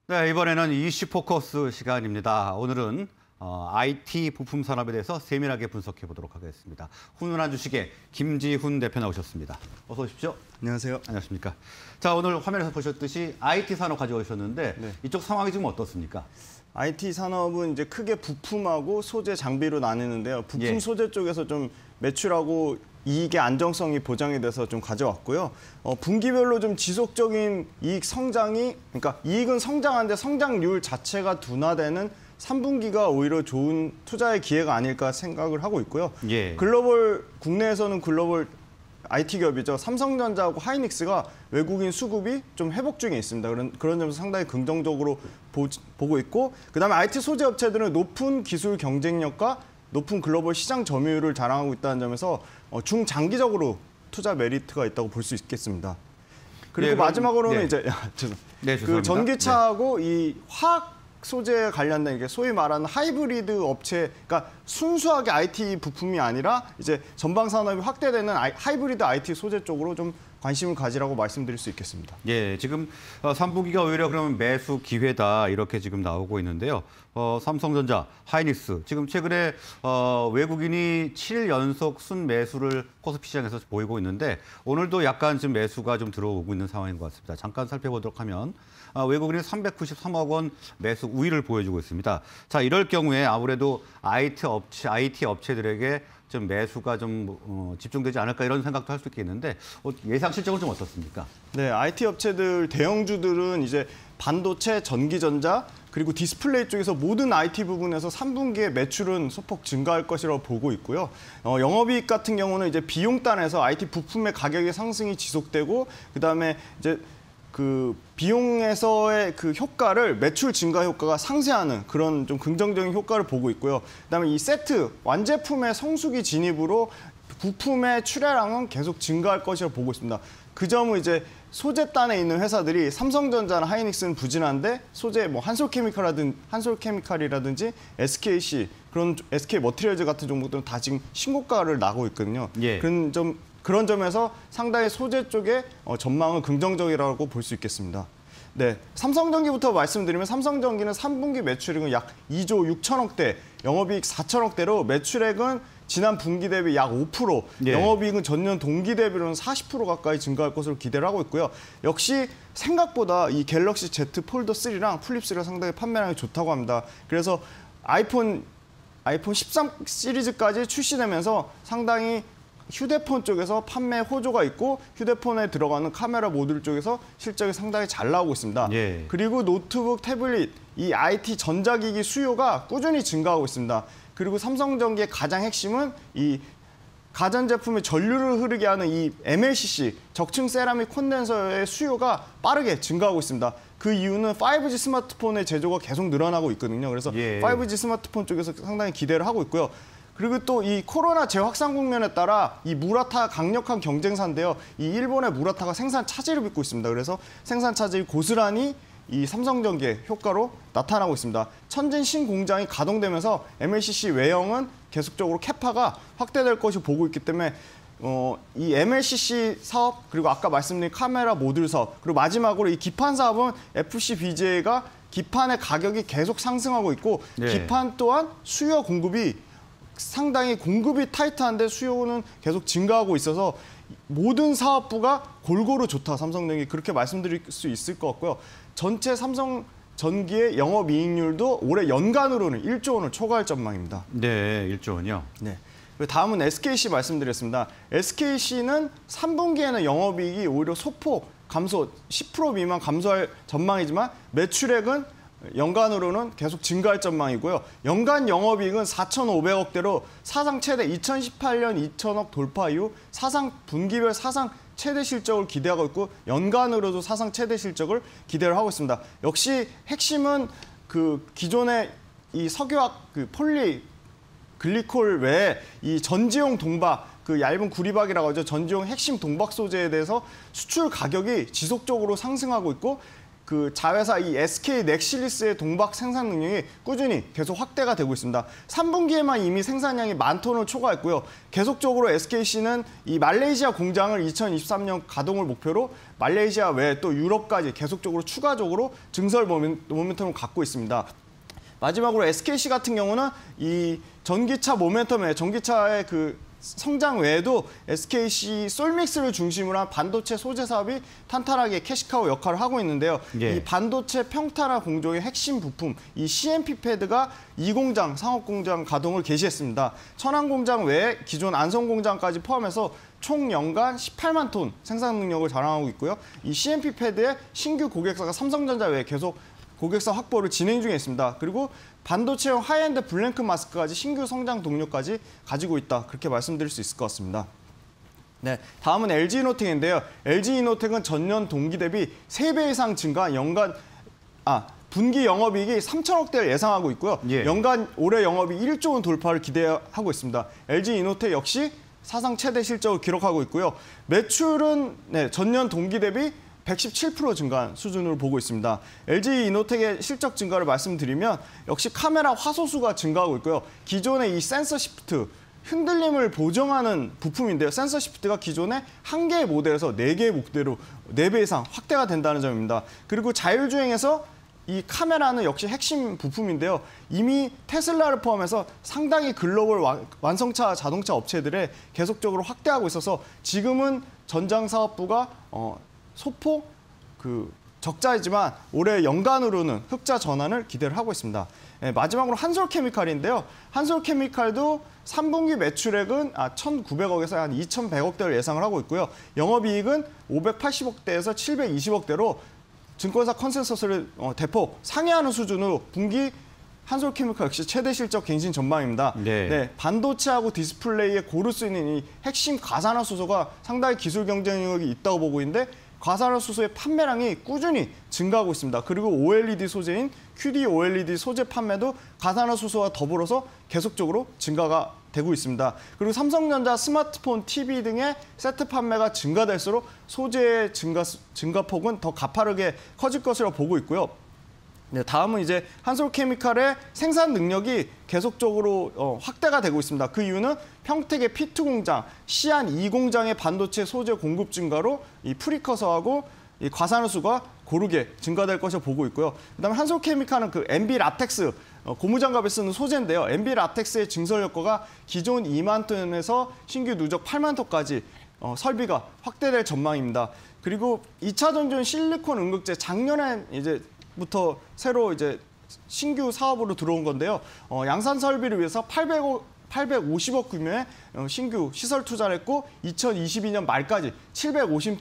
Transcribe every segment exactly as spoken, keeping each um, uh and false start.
네, 이번에는 이슈 포커스 시간입니다. 오늘은 어, 아이티 부품 산업에 대해서 세밀하게 분석해 보도록 하겠습니다. 훈훈한 주식의 김지훈 대표 나오셨습니다. 어서 오십시오. 안녕하세요. 안녕하십니까. 자, 오늘 화면에서 보셨듯이 아이티 산업 가져오셨는데 네. 이쪽 상황이 지금 어떻습니까? 아이티 산업은 이제 크게 부품하고 소재, 장비로 나뉘는데요. 부품 예. 소재 쪽에서 좀 매출하고 이익의 안정성이 보장이 돼서 좀 가져왔고요. 어, 분기별로 좀 지속적인 이익 성장이, 그러니까 이익은 성장하는데 성장률 자체가 둔화되는 삼 분기가 오히려 좋은 투자의 기회가 아닐까 생각을 하고 있고요. 예. 글로벌, 국내에서는 글로벌 아이티 기업이죠. 삼성전자하고 하이닉스가 외국인 수급이 좀 회복 중에 있습니다. 그런, 그런 점에서 상당히 긍정적으로 보, 보고 있고, 그다음에 아이티 소재 업체들은 높은 기술 경쟁력과 높은 글로벌 시장 점유율을 자랑하고 있다는 점에서 어, 중장기적으로 투자 메리트가 있다고 볼 수 있겠습니다. 그리고 네, 그럼, 마지막으로는 네. 이제 죄송, 네, 그 전기차하고 네. 이 화학 소재에 관련된 이게 소위 말하는 하이브리드 업체, 그러니까 순수하게 아이티 부품이 아니라 이제 전방 산업이 확대되는 아이, 하이브리드 아이티 소재 쪽으로 좀 관심을 가지라고 말씀드릴 수 있겠습니다. 예, 지금 삼 분기가 오히려 그러면 매수 기회다 이렇게 지금 나오고 있는데요. 어, 삼성전자, 하이닉스 지금 최근에 어, 외국인이 칠 일 연속 순매수를 코스피 시장에서 보이고 있는데 오늘도 약간 지금 매수가 좀 들어오고 있는 상황인 것 같습니다. 잠깐 살펴보도록 하면 어, 외국인이 삼백구십삼억 원 매수 우위를 보여주고 있습니다. 자, 이럴 경우에 아무래도 아이티 업체, 아이티 업체들에게 좀 매수가 좀 어, 집중되지 않을까 이런 생각도 할 수 있겠는데 어, 예상 실적은 좀 어떻습니까? 네, 아이티 업체들 대형주들은 이제 반도체, 전기전자 그리고 디스플레이 쪽에서 모든 아이티 부분에서 삼 분기에 매출은 소폭 증가할 것이라고 보고 있고요. 어, 영업이익 같은 경우는 이제 비용단에서 아이티 부품의 가격의 상승이 지속되고 그다음에 이제 그 비용에서의 그 효과를 매출 증가 효과가 상쇄하는 그런 좀 긍정적인 효과를 보고 있고요. 그다음에 이 세트 완제품의 성수기 진입으로 부품의 출하량은 계속 증가할 것이라고 보고 있습니다. 그 점은 이제 소재단에 있는 회사들이 삼성전자나 하이닉스는 부진한데 소재 뭐 한솔케미칼이라든 한솔케미칼이라든지 에스케이씨 그런 에스케이 머티리얼즈 같은 종목들은 다 지금 신고가를 나고 있거든요. 예. 그런 점 그런 점에서 상당히 소재 쪽의 전망은 긍정적이라고 볼 수 있겠습니다. 네, 삼성전기부터 말씀드리면 삼성전기는 삼 분기 매출액은 약 이조 육천억대, 영업이익 사천억대로 매출액은 지난 분기 대비 약 오 퍼센트, 예. 영업이익은 전년 동기 대비로는 사십 퍼센트 가까이 증가할 것으로 기대를 하고 있고요. 역시 생각보다 이 갤럭시 Z 폴더 쓰리랑 플립 쓰리가 상당히 판매량이 좋다고 합니다. 그래서 아이폰, 아이폰 십삼 시리즈까지 출시되면서 상당히 휴대폰 쪽에서 판매 호조가 있고 휴대폰에 들어가는 카메라 모듈 쪽에서 실적이 상당히 잘 나오고 있습니다. 예. 그리고 노트북, 태블릿, 이 아이티 전자기기 수요가 꾸준히 증가하고 있습니다. 그리고 삼성전기의 가장 핵심은 이 가전제품의 전류를 흐르게 하는 이 엠엘씨씨, 적층 세라믹 콘덴서의 수요가 빠르게 증가하고 있습니다. 그 이유는 파이브지 스마트폰의 제조가 계속 늘어나고 있거든요. 그래서 예. 파이브지 스마트폰 쪽에서 상당히 기대를 하고 있고요. 그리고 또 이 코로나 재확산 국면에 따라 이 무라타 강력한 경쟁사인데요. 이 일본의 무라타가 생산 차질을 빚고 있습니다. 그래서 생산 차질이 고스란히 이 삼성전기의 효과로 나타나고 있습니다. 천진 신공장이 가동되면서 엠엘씨씨 외형은 계속적으로 캐파가 확대될 것이 보고 있기 때문에 어, 이 엠엘씨씨 사업 그리고 아까 말씀드린 카메라 모듈 사업 그리고 마지막으로 이 기판 사업은 에프씨비제이가 기판의 가격이 계속 상승하고 있고 네. 기판 또한 수요 공급이 상당히 공급이 타이트한데 수요는 계속 증가하고 있어서 모든 사업부가 골고루 좋다, 삼성전기 그렇게 말씀드릴 수 있을 것 같고요. 전체 삼성전기의 영업이익률도 올해 연간으로는 일조 원을 초과할 전망입니다. 네, 일조 원이요. 네. 다음은 에스케이씨 말씀드렸습니다. 에스케이씨는 삼 분기에는 영업이익이 오히려 소폭 감소, 십 퍼센트 미만 감소할 전망이지만 매출액은 연간으로는 계속 증가할 전망이고요. 연간 영업이익은 사천오백억대로 사상 최대 이천십팔 년 이천억 돌파 이후 사상 분기별 사상 최대 실적을 기대하고 있고 연간으로도 사상 최대 실적을 기대를 하고 있습니다. 역시 핵심은 그 기존의 이 석유화학 그 폴리 글리콜 외에 이 전지용 동박 그 얇은 구리박이라고 하죠. 전지용 핵심 동박 소재에 대해서 수출 가격이 지속적으로 상승하고 있고 그 자회사 이 에스케이 넥실리스의 동박 생산 능력이 꾸준히 계속 확대가 되고 있습니다. 삼 분기에만 이미 생산량이 만 톤을 초과했고요. 계속적으로 에스케이씨는 이 말레이시아 공장을 이천이십삼 년 가동을 목표로 말레이시아 외에 또 유럽까지 계속적으로 추가적으로 증설 모멘텀을 갖고 있습니다. 마지막으로 에스케이씨 같은 경우는 이 전기차 모멘텀에 전기차의 그 성장 외에도 에스케이씨 솔믹스를 중심으로 한 반도체 소재 사업이 탄탄하게 캐시카우 역할을 하고 있는데요. 예. 이 반도체 평탄화 공정의 핵심 부품, 이 씨엠피 패드가 이 공장, 상업공장 가동을 개시했습니다. 천안 공장 외에 기존 안성 공장까지 포함해서 총 연간 십팔만 톤 생산 능력을 자랑하고 있고요. 이 씨엠피 패드의 신규 고객사가 삼성전자 외에 계속 고객사 확보를 진행 중에 있습니다. 그리고 반도체용 하이엔드 블랭크 마스크까지 신규 성장 동력까지 가지고 있다. 그렇게 말씀드릴 수 있을 것 같습니다. 네, 다음은 엘지이노텍인데요. 엘지이노텍은 전년 동기 대비 세 배 이상 증가, 연간 아 분기 영업이익이 삼천억 대를 예상하고 있고요. 예. 연간 올해 영업이 일조 원 돌파를 기대하고 있습니다. 엘지이노텍 역시 사상 최대 실적을 기록하고 있고요. 매출은 네, 전년 동기 대비 백십칠 퍼센트 증가한 수준으로 보고 있습니다. 엘지이노텍의 실적 증가를 말씀드리면 역시 카메라 화소수가 증가하고 있고요. 기존의 이 센서 시프트, 흔들림을 보정하는 부품인데요. 센서 시프트가 기존의 한 개의 모델에서 네 개의 모델로 네 배 이상 확대가 된다는 점입니다. 그리고 자율주행에서 이 카메라는 역시 핵심 부품인데요. 이미 테슬라를 포함해서 상당히 글로벌 완성차 자동차 업체들에 계속적으로 확대하고 있어서 지금은 전장사업부가 어, 소폭 그 적자이지만 올해 연간으로는 흑자 전환을 기대를 하고 있습니다. 예, 마지막으로 한솔케미칼인데요. 한솔케미칼도 삼 분기 매출액은 아, 천구백억에서 한 이천백억 대를 예상을 하고 있고요. 영업이익은 오백팔십억 대에서 칠백이십억 대로 증권사 컨센서스를 어, 대폭 상회하는 수준으로 분기 한솔케미칼 역시 최대 실적 갱신 전망입니다. 네. 네, 반도체하고 디스플레이에 고를 수 있는 이 핵심 가산화수소가 상당히 기술 경쟁력이 있다고 보고 있는데 가산화수소의 판매량이 꾸준히 증가하고 있습니다. 그리고 오엘이디 소재인 큐디 오엘이디 소재 판매도 가산화수소와 더불어서 계속적으로 증가가 되고 있습니다. 그리고 삼성전자 스마트폰, 티비 등의 세트 판매가 증가될수록 소재의 증가, 증가폭은 더 가파르게 커질 것이라고 보고 있고요. 네, 다음은 이제 한솔케미칼의 생산 능력이 계속적으로 어, 확대가 되고 있습니다. 그 이유는 평택의 피 투 공장, 시안 이 공장의 반도체 소재 공급 증가로 이 프리커서하고 이 과산화수가 고르게 증가될 것으로 보고 있고요. 그다음에 한솔케미칼은 그 엠비 라텍스 어, 고무장갑에 쓰는 소재인데요. 엠비 라텍스의 증설 효과가 기존 이만 톤에서 신규 누적 팔만 톤까지 어, 설비가 확대될 전망입니다. 그리고 이 차 전지용 실리콘 응급제 작년에 이제 부터 새로 이제 신규 사업으로 들어온 건데요. 어, 양산 설비를 위해서 팔백억, 팔백오십억 규모의 어, 신규 시설 투자를 했고 이천이십이 년 말까지 칠백오십만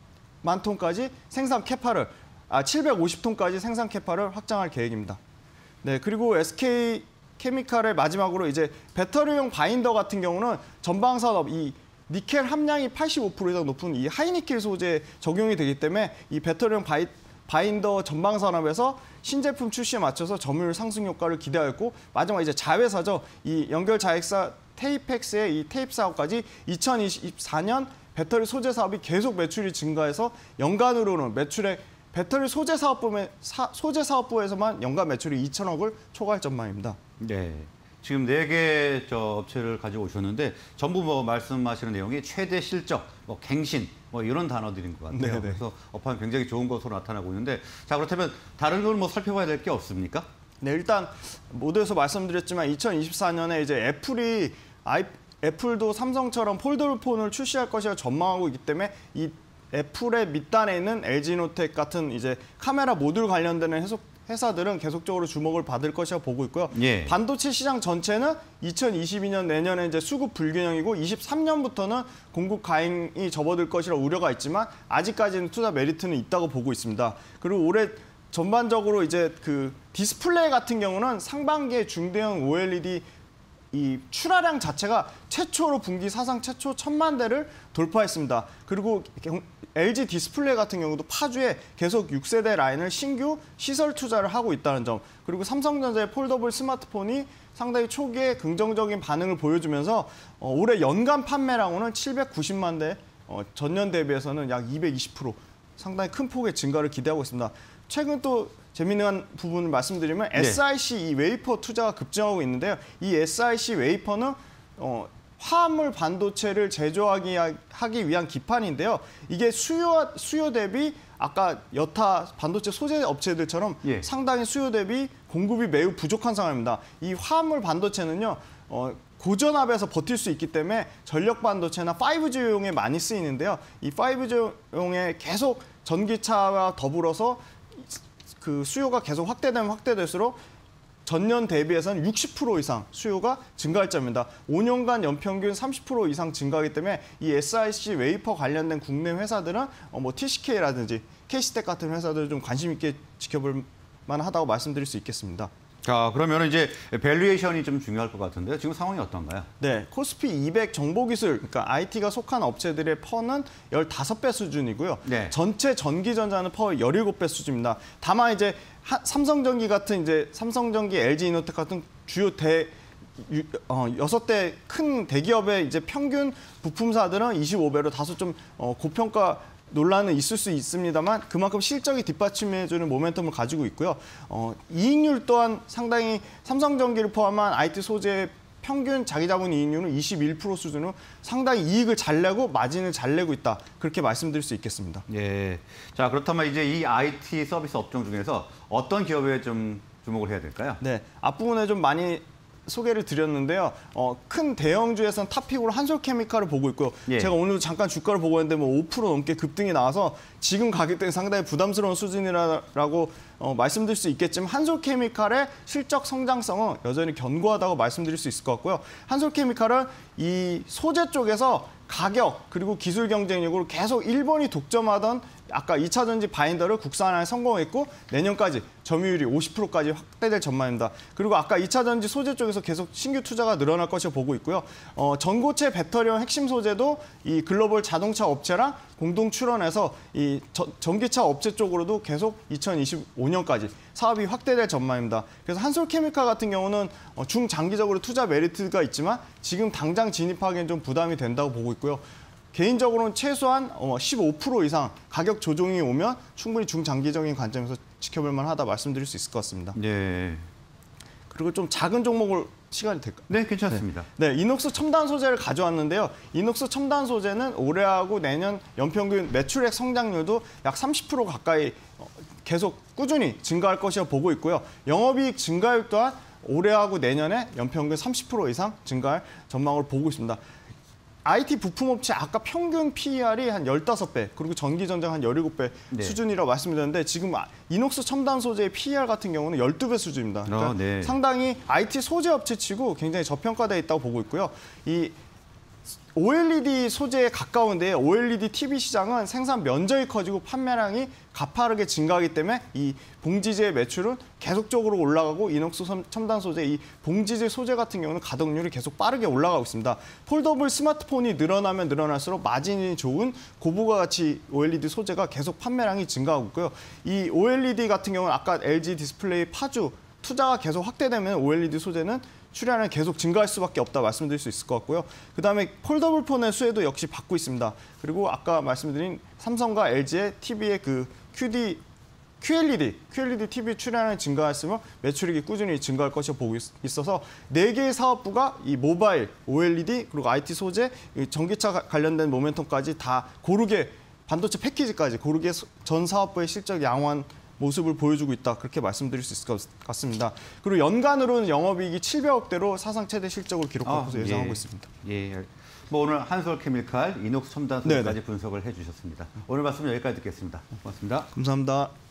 톤까지 생산 캐파를 아 칠백오십 톤까지 생산 캐파를 확장할 계획입니다. 네, 그리고 에스케이 케미칼의 마지막으로 이제 배터리용 바인더 같은 경우는 전방 산업 이 니켈 함량이 팔십오 퍼센트 이상 높은 이 하이니켈 소재에 적용이 되기 때문에 이 배터리용 바이 바인더 전방 산업에서 신제품 출시에 맞춰서 점유율 상승 효과를 기대하였고 마지막 이제 자회사죠. 이 연결 자회사 테이펙스의 이 테이프 사업까지 이천이십사 년 배터리 소재 사업이 계속 매출이 증가해서 연간으로는 매출액 배터리 소재 사업부에 소재 사업부에서만 연간 매출이 이천억을 초과할 전망입니다. 네. 지금 네 개 저 업체를 가지고 오셨는데 전부 뭐 말씀하시는 내용이 최대 실적, 뭐 갱신, 뭐 이런 단어들인 것 같아요. 네네. 그래서 업황이 굉장히 좋은 것으로 나타나고 있는데 자 그렇다면 다른 걸 뭐 살펴봐야 될 게 없습니까? 네, 일단 모두에서 말씀드렸지만 이천이십사 년에 이제 애플이 아이, 애플도 삼성처럼 폴더블 폰을 출시할 것이라 전망하고 있기 때문에 이 애플의 밑단에 있는 엘지노텍 같은 이제 카메라 모듈 관련되는 해석 회사들은 계속적으로 주목을 받을 것이라 보고 있고요. 예. 반도체 시장 전체는 이천이십이 년 내년에 이제 수급 불균형이고 이십삼 년부터는 공급 과잉이 접어들 것이라 우려가 있지만 아직까지는 투자 메리트는 있다고 보고 있습니다. 그리고 올해 전반적으로 이제 그 디스플레이 같은 경우는 상반기에 중대형 오엘이디 이 출하량 자체가 최초로 분기 사상 최초 천만 대를 돌파했습니다. 그리고 엘지 디스플레이 같은 경우도 파주에 계속 육 세대 라인을 신규 시설 투자를 하고 있다는 점, 그리고 삼성전자의 폴더블 스마트폰이 상당히 초기에 긍정적인 반응을 보여주면서 어, 올해 연간 판매량으로는 칠백구십만 대, 어, 전년 대비해서는 약 이백이십 퍼센트 상당히 큰 폭의 증가를 기대하고 있습니다. 최근 또 재미있는 부분을 말씀드리면 네. 에스아이씨 이 웨이퍼 투자가 급증하고 있는데요. 이 에스아이씨 웨이퍼는 어, 화합물 반도체를 제조하기 하기 위한 기판인데요. 이게 수요 수요 대비 아까 여타 반도체 소재 업체들처럼 예. 상당히 수요 대비 공급이 매우 부족한 상황입니다. 이 화합물 반도체는요. 어, 고전압에서 버틸 수 있기 때문에 전력 반도체나 파이브지용에 많이 쓰이는데요. 이 파이브지용에 계속 전기차와 더불어서 그 수요가 계속 확대되면 확대될수록 전년 대비해서는 육십 퍼센트 이상 수요가 증가할 점입니다. 오 년간 연평균 삼십 퍼센트 이상 증가하기 때문에 이 에스아이씨 웨이퍼 관련된 국내 회사들은 어, 뭐 티씨케이라든지 케이스텍 같은 회사들을 좀 관심 있게 지켜볼 만하다고 말씀드릴 수 있겠습니다. 자, 그러면 이제 밸류에이션이 좀 중요할 것 같은데요. 지금 상황이 어떤가요? 네, 코스피 이백 정보기술, 그러니까 아이티가 속한 업체들의 퍼는 십오 배 수준이고요. 네. 전체 전기전자는 퍼 십칠 배 수준입니다. 다만 이제 하, 삼성전기 같은 이제 삼성전기, 엘지이노텍 같은 주요 대 유, 어, 여섯 대 큰 대기업의 이제 평균 부품사들은 이십오 배로 다소 좀 어, 고평가 논란은 있을 수 있습니다만 그만큼 실적이 뒷받침해주는 모멘텀을 가지고 있고요. 어, 이익률 또한 상당히 삼성전기를 포함한 아이티 소재의 평균 자기자본 이익률은 이십일 퍼센트 수준으로 상당히 이익을 잘 내고 마진을 잘 내고 있다. 그렇게 말씀드릴 수 있겠습니다. 예. 자, 그렇다면 이제 이 아이티 서비스 업종 중에서 어떤 기업에 좀 주목을 해야 될까요? 네, 앞부분에 좀 많이 소개를 드렸는데요. 어, 큰 대형주에서는 탑픽으로 한솔케미칼을 보고 있고요. 예. 제가 오늘 잠깐 주가를 보고 있는데 뭐 오 퍼센트 넘게 급등이 나와서 지금 가격대는 상당히 부담스러운 수준이라고 어, 말씀드릴 수 있겠지만 한솔케미칼의 실적 성장성은 여전히 견고하다고 말씀드릴 수 있을 것 같고요. 한솔케미칼은 이 소재 쪽에서 가격 그리고 기술 경쟁력으로 계속 일본이 독점하던 아까 이 차 전지 바인더를 국산화에 성공했고 내년까지 점유율이 오십 퍼센트까지 확대될 전망입니다. 그리고 아까 이 차 전지 소재 쪽에서 계속 신규 투자가 늘어날 것이라 보고 있고요. 어, 전고체 배터리형 핵심 소재도 이 글로벌 자동차 업체랑 공동 출원해서 이 저, 전기차 업체 쪽으로도 계속 이천이십오 년까지 사업이 확대될 전망입니다. 그래서 한솔케미칼 같은 경우는 어, 중장기적으로 투자 메리트가 있지만 지금 당장 진입하기엔 좀 부담이 된다고 보고 있고요. 개인적으로는 최소한 십오 퍼센트 이상 가격 조정이 오면 충분히 중장기적인 관점에서 지켜볼 만하다 말씀드릴 수 있을 것 같습니다. 네. 그리고 좀 작은 종목을 시간이 될까요? 네, 괜찮습니다. 네, 네, 이녹스 첨단 소재를 가져왔는데요. 이녹스 첨단 소재는 올해하고 내년 연평균 매출액 성장률도 약 삼십 퍼센트 가까이 계속 꾸준히 증가할 것이라 보고 있고요. 영업이익 증가율 또한 올해하고 내년에 연평균 삼십 퍼센트 이상 증가할 전망을 보고 있습니다. 아이티 부품업체 아까 평균 피이알이 한 십오 배, 그리고 전기전장 한 십칠 배 네. 수준이라고 말씀드렸는데 지금 이녹스 첨단 소재의 피이알 같은 경우는 십이 배 수준입니다. 그러니까 어, 네. 상당히 아이티 소재 업체치고 굉장히 저평가되어 있다고 보고 있고요. 이 오엘이디 소재에 가까운데 오엘이디 티비 시장은 생산 면적이 커지고 판매량이 가파르게 증가하기 때문에 이 봉지재 매출은 계속적으로 올라가고 이녹스 첨단 소재, 이 봉지재 소재 같은 경우는 가동률이 계속 빠르게 올라가고 있습니다. 폴더블 스마트폰이 늘어나면 늘어날수록 마진이 좋은 고부가 가치 오엘이디 소재가 계속 판매량이 증가하고 있고요. 이 오엘이디 같은 경우는 아까 엘지 디스플레이 파주 투자가 계속 확대되면 오엘이디 소재는 출하량이 계속 증가할 수밖에 없다 말씀드릴 수 있을 것 같고요. 그다음에 폴더블 폰의 수혜도 역시 받고 있습니다. 그리고 아까 말씀드린 삼성과 엘지의 티비의 그 큐디, 큐엘이디, 큐엘이디 티비 출하량이 증가했으면 매출액이 꾸준히 증가할 것이라 보고 있어서 네 개의 사업부가 이 모바일, 오엘이디, 그리고 아이티 소재, 전기차 관련된 모멘텀까지 다 고르게 반도체 패키지까지 고르게 전 사업부의 실적 양호한 모습을 보여주고 있다. 그렇게 말씀드릴 수 있을 것 같습니다. 그리고 연간으로는 영업이익이 칠백억대로 사상 최대 실적을 기록할 것으로 아, 예상하고 예. 있습니다. 예. 뭐 오늘 한솔케미칼, 이녹스 첨단 소재까지 분석을 해주셨습니다. 오늘 말씀 여기까지 듣겠습니다. 고맙습니다. 감사합니다.